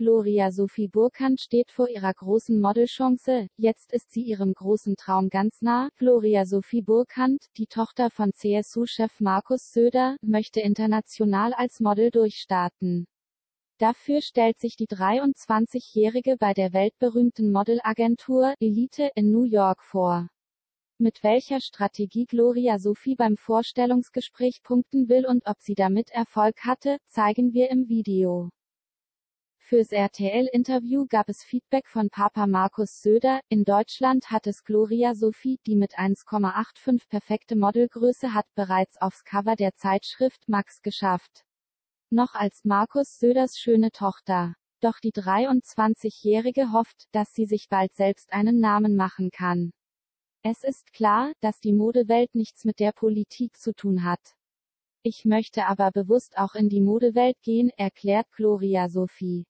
Gloria Sophie Burkhardt steht vor ihrer großen Modelchance, jetzt ist sie ihrem großen Traum ganz nah. Gloria Sophie Burkhardt, die Tochter von CSU-Chef Markus Söder, möchte international als Model durchstarten. Dafür stellt sich die 23-Jährige bei der weltberühmten Modelagentur Elite in New York vor. Mit welcher Strategie Gloria Sophie beim Vorstellungsgespräch punkten will und ob sie damit Erfolg hatte, zeigen wir im Video. Fürs RTL-Interview gab es Feedback von Papa Markus Söder. In Deutschland hat es Gloria Sophie, die mit 1,85 perfekte Modelgröße hat, bereits aufs Cover der Zeitschrift Max geschafft. Noch als Markus Söders schöne Tochter. Doch die 23-Jährige hofft, dass sie sich bald selbst einen Namen machen kann. Es ist klar, dass die Modewelt nichts mit der Politik zu tun hat. Ich möchte aber bewusst auch in die Modewelt gehen, erklärt Gloria Sophie,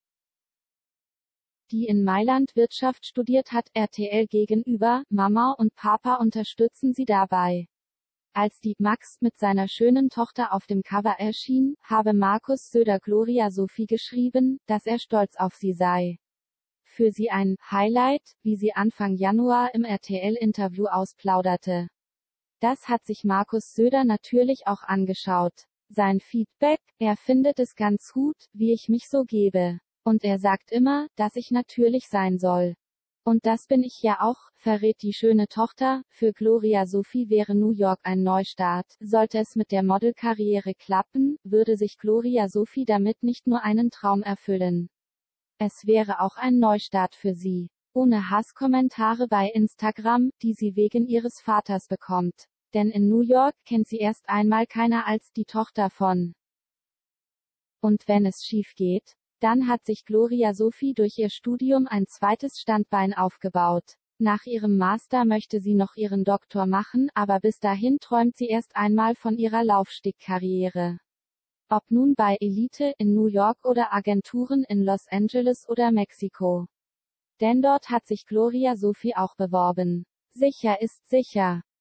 die in Mailand Wirtschaft studiert hat. RTL gegenüber, Mama und Papa unterstützen sie dabei. Als die Max mit seiner schönen Tochter auf dem Cover erschien, habe Markus Söder Gloria Sophie geschrieben, dass er stolz auf sie sei. Für sie ein Highlight, wie sie Anfang Januar im RTL-Interview ausplauderte. Das hat sich Markus Söder natürlich auch angeschaut. Sein Feedback: Er findet es ganz gut, wie ich mich so gebe. Und er sagt immer, dass ich natürlich sein soll. Und das bin ich ja auch, verrät die schöne Tochter. Für Gloria Sophie wäre New York ein Neustart. Sollte es mit der Modelkarriere klappen, würde sich Gloria Sophie damit nicht nur einen Traum erfüllen. Es wäre auch ein Neustart für sie. Ohne Hasskommentare bei Instagram, die sie wegen ihres Vaters bekommt. Denn in New York kennt sie erst einmal keiner als die Tochter von. Und wenn es schief geht, dann hat sich Gloria Sophie durch ihr Studium ein zweites Standbein aufgebaut. Nach ihrem Master möchte sie noch ihren Doktor machen, aber bis dahin träumt sie erst einmal von ihrer Laufstegkarriere. Ob nun bei Elite in New York oder Agenturen in Los Angeles oder Mexiko. Denn dort hat sich Gloria Sophie auch beworben. Sicher ist sicher.